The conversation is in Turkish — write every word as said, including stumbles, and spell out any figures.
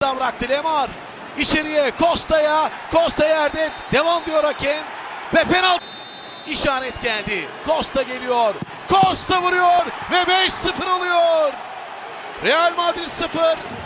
Hata bıraktı Lemar. İçeriye Costa'ya. Costa yerde. Devam diyor hakem. Ve penaltı. İşaret geldi. Costa geliyor. Costa vuruyor. Ve beş sıfır oluyor. Real Madrid sıfır.